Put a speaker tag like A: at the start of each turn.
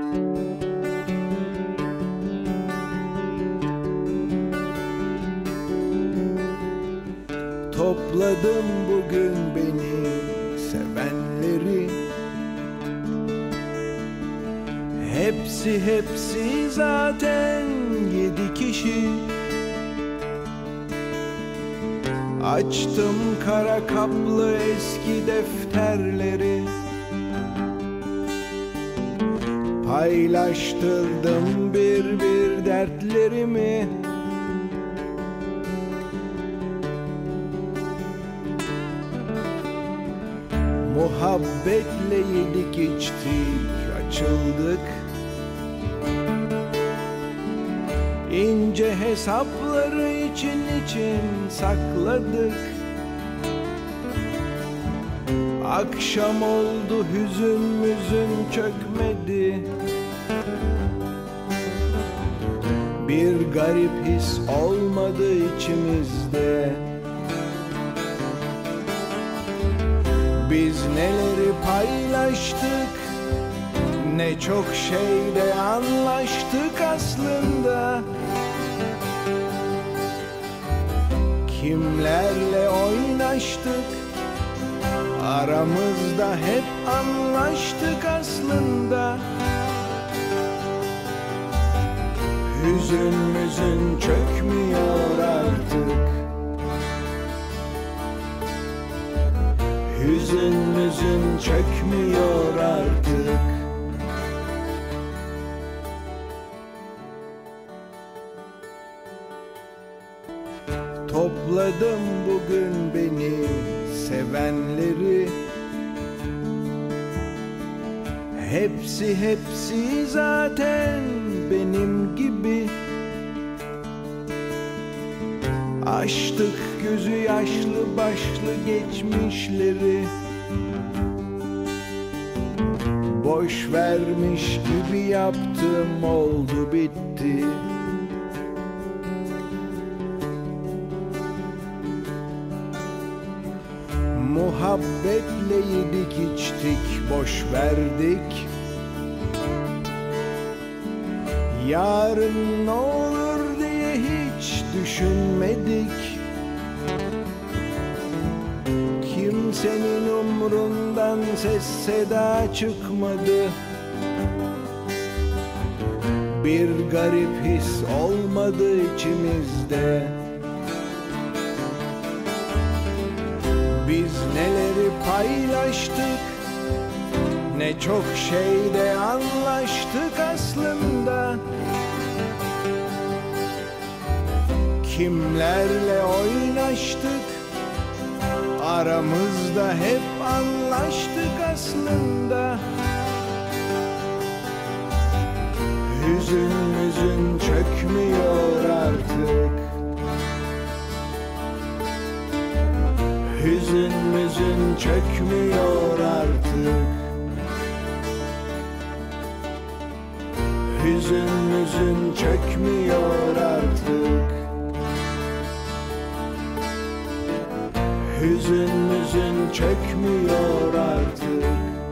A: Topladım bugün beni sevenleri, hepsi zaten 7 kişi. Açtım kara kaplı eski defterleri, paylaştırdım bir dertlerimi. Muhabbetle yedik içtik, açıldık. İnce hesapları için sakladık. Akşam oldu, hüzün çökmedi. Bir garip his olmadı içimizde. Biz neleri paylaştık, ne çok şeyde anlaştık aslında. Kimlerle oynaştık, aramızda hep anlaştık aslında. Hüzün çökmüyor artık. Hüzün çökmüyor artık. Topladım bugün beni sevenleri, hepsi zaten benim gibi. Açtık gözü yaşlı başlı geçmişleri, boş vermiş gibi yaptım, oldu bitti. Muhabbetle yedik içtik, boş verdik. Yarın ne olur diye hiç düşünmedik. Kimsenin umrundan ses seda çıkmadı. Bir garip his olmadı içimizde. Biz neleri paylaştık, ne çok şeyde anlaştık aslında. Kimlerle oynaştık, aramızda hep anlaştık aslında. Hüzün çökmüyor artık. Hüzün çökmüyor artık. Hüzün çökmüyor artık. Hüzün çökmüyor artık.